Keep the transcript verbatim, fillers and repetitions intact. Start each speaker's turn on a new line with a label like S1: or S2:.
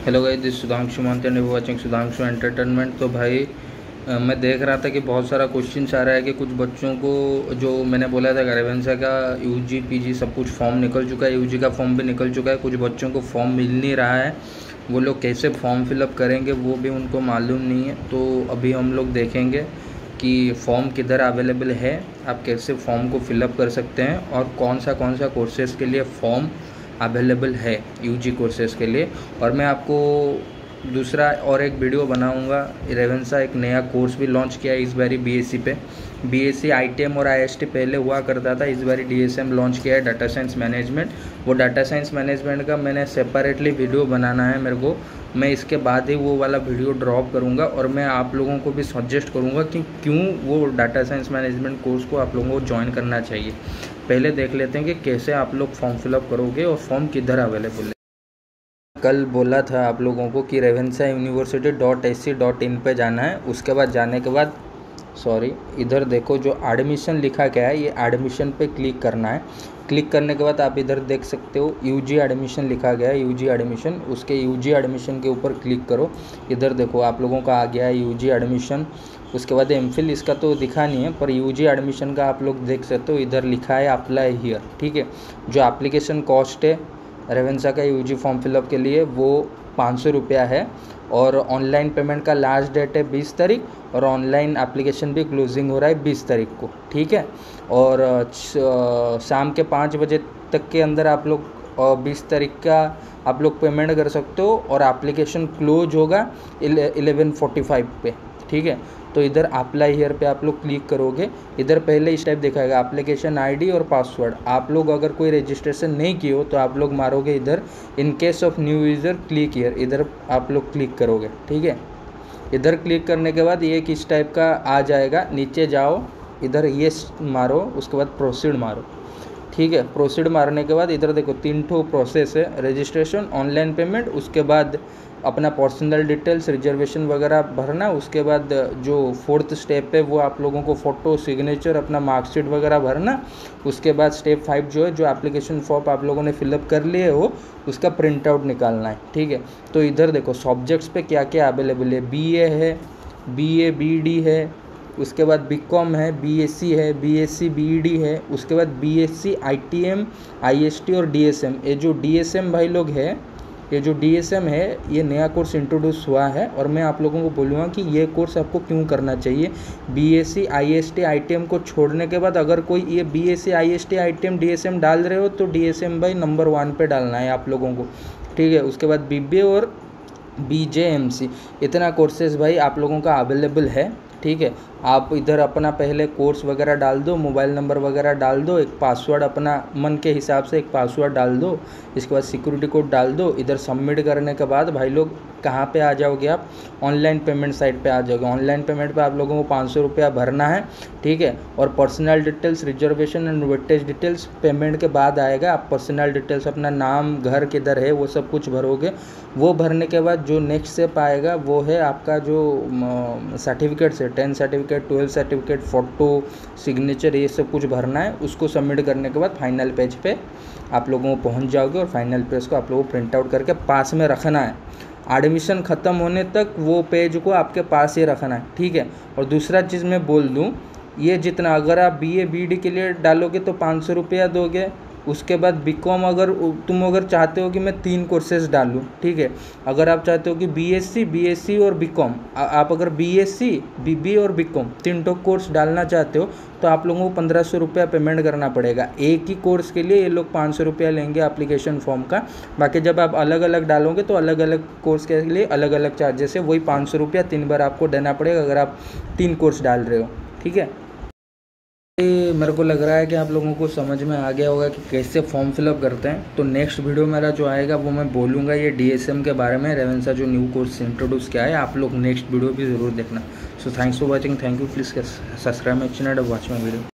S1: Hello guys, this Sudhanshu Mohanty and watching Sudhanshu entertainment. तो भाई अ, मैं देख रहा था कि बहुत सारा क्वेश्चन आ रहा है कि कुछ बच्चों को, जो मैंने बोला था रेवेंसा का यूजी पीजी सब कुछ फॉर्म निकल चुका है, यूजी का फॉर्म भी निकल चुका है, कुछ बच्चों को फॉर्म मिल नहीं रहा है। वो लोग कैसे फॉर्म फिलअप करेंगे वो भी उनको मालूम नहीं है। तो अभी हम लोग देखेंगे कि फॉर्म किधर अवेलेबल है, आप कैसे फॉर्म को फिलअप कर सकते हैं और कौन सा कौन सा कोर्सेज़ के लिए फ़ॉर्म अवेलेबल है यूजी कोर्सेज़ के लिए। और मैं आपको दूसरा और एक वीडियो बनाऊंगा। रेवेंसा एक नया कोर्स भी लॉन्च किया है इस बारी बीएससी पे। बीएससी आईटीएम और आईएसटी पहले हुआ करता था, इस बारी डीएसएम लॉन्च किया है, डाटा साइंस मैनेजमेंट। वो डाटा साइंस मैनेजमेंट का मैंने सेपरेटली वीडियो बनाना है मेरे को। मैं इसके बाद ही वो वाला वीडियो ड्रॉप करूंगा और मैं आप लोगों को भी सजेस्ट करूंगा कि क्यों वो डाटा साइंस मैनेजमेंट कोर्स को आप लोगों को ज्वाइन करना चाहिए। पहले देख लेते हैं कि कैसे आप लोग फॉर्म फिलअप करोगे और फॉर्म किधर अवेलेबल है। कल बोला था आप लोगों को कि Ravenshaw university dot S C dot in पर जाना है। उसके बाद जाने के बाद सॉरी इधर देखो जो एडमिशन लिखा गया है, ये एडमिशन पे क्लिक करना है। क्लिक करने के बाद आप इधर देख सकते हो यूजी एडमिशन लिखा गया है, यूजी एडमिशन। उसके यूजी एडमिशन के ऊपर क्लिक करो। इधर देखो आप लोगों का आ गया है यूजी एडमिशन। उसके बाद एमफिल इसका तो दिखा नहीं है, पर यूजी एडमिशन का आप लोग देख सकते हो, इधर लिखा है अप्लाई हियर। ठीक है, जो एप्लीकेशन कॉस्ट है रेवेंसा का यूजी फॉर्म फिलअप के लिए वो पाँच सौ रुपया है। और ऑनलाइन पेमेंट का लास्ट डेट है बीस तारीख और ऑनलाइन एप्लीकेशन भी क्लोजिंग हो रहा है बीस तारीख को। ठीक है, और शाम के पाँच बजे तक के अंदर आप लोग बीस तारीख का आप लोग पेमेंट कर सकते हो और एप्लीकेशन क्लोज होगा इलेवन फोर्टी फाइव पे। ठीक है, तो इधर अप्लाई हियर पे आप लोग क्लिक करोगे। इधर पहले इस टाइप दिखाएगा एप्लीकेशन आईडी और पासवर्ड। आप लोग अगर कोई रजिस्ट्रेशन नहीं किए हो तो आप लोग मारोगे इधर in case of new user click here, इधर आप लोग क्लिक करोगे। ठीक है, इधर क्लिक करने के बाद ये किस टाइप का आ जाएगा, नीचे जाओ, इधर ये मारो, उसके बाद प्रोसीड मारो। ठीक है, प्रोसीड मारने के बाद इधर देखो तीन ठो प्रोसेस है, रजिस्ट्रेशन, ऑनलाइन पेमेंट, उसके बाद अपना पर्सनल डिटेल्स, रिजर्वेशन वगैरह भरना। उसके बाद जो फोर्थ स्टेप है वो आप लोगों को फ़ोटो, सिग्नेचर, अपना मार्कशीट वगैरह भरना। उसके बाद स्टेप फाइव जो है, जो एप्लीकेशन फॉर्म आप लोगों ने फिलअप कर लिए हो उसका प्रिंट आउट निकालना है। ठीक है, तो इधर देखो सब्जेक्ट्स पे क्या क्या अवेलेबल है। बीए है, बीए बीडी है, उसके बाद बीकॉम है, बीएससी है, बीएससी बीईडी है, उसके बाद बीएससी आईटीएम, आईएसटी और डीएसएम। ये जो डीएसएम भाई लोग है, ये जो डीएसएम है ये नया कोर्स इंट्रोड्यूस हुआ है और मैं आप लोगों को बोलूँगा कि ये कोर्स आपको क्यों करना चाहिए। बीएससी आईएसटी आईटीएम को छोड़ने के बाद अगर कोई ये बीएससी आईएसटी आईटीएम डीएसएम डाल रहे हो तो डीएसएम भाई नंबर वन पे डालना है आप लोगों को। ठीक है, उसके बाद बीबीए और बीजेएमसी, इतना कोर्सेज भाई आप लोगों का अवेलेबल है। ठीक है, आप इधर अपना पहले कोर्स वगैरह डाल दो, मोबाइल नंबर वगैरह डाल दो, एक पासवर्ड अपना मन के हिसाब से एक पासवर्ड डाल दो, इसके बाद सिक्योरिटी कोड डाल दो। इधर सबमिट करने के बाद भाई लोग कहाँ पे आ जाओगे, आप ऑनलाइन पेमेंट साइट पे आ जाओगे। ऑनलाइन पेमेंट पे आप लोगों को पाँच सौ रुपया भरना है। ठीक है, और personal details, reservation and weightage details payment के बाद आएगा। आप पर्सनल डिटेल्स, अपना नाम, घर किधर है, वो सब कुछ भरोगे। वो भरने के बाद जो नेक्स्ट स्टेप आएगा वो है आपका जो सर्टिफिकेट्स है, tenth certificate, twelfth certificate, photo, signature, ये सब कुछ भरना है। उसको सबमिट करने के बाद फाइनल पेज पे आप लोगों को पहुंच जाओगे और फाइनल पेज को आप लोगों को प्रिंट आउट करके पास में रखना है। एडमिशन ख़त्म होने तक वो पेज को आपके पास ही रखना है। ठीक है, और दूसरा चीज़ मैं बोल दूं, ये जितना अगर आप बीए बीडी के लिए डालोगे तो पाँच सौ रुपया दोगे। उसके बाद बीकॉम अगर तुम अगर चाहते हो कि मैं तीन कोर्सेज डालूं, ठीक है, अगर आप चाहते हो कि बीएससी बीएससी और बीकॉम, आप अगर बीएससी बीबी और बीकॉम तीन टो कोर्स डालना चाहते हो तो आप लोगों को पंद्रह सौ रुपया पेमेंट करना पड़ेगा। एक ही कोर्स के लिए ये लोग पाँच सौ रुपया लेंगे एप्लीकेशन फॉर्म का। बाकी जब आप अलग अलग डालोगे तो अलग अलग कोर्स के लिए अलग अलग चार्जेस है, वही पाँच सौ रुपया तीन बार आपको देना पड़ेगा अगर आप तीन कोर्स डाल रहे हो। ठीक है, मेरे को लग रहा है कि आप लोगों को समझ में आ गया होगा कि कैसे फॉर्म फिलअप करते हैं। तो नेक्स्ट वीडियो मेरा जो आएगा वो मैं बोलूँगा ये डीएसएम के बारे में, रेवेंसा जो न्यू कोर्स इंट्रोड्यूस किया है। आप लोग नेक्स्ट वीडियो भी ज़रूर देखना। So thanks for watching, thank you, please subscribe my channel and watch my video.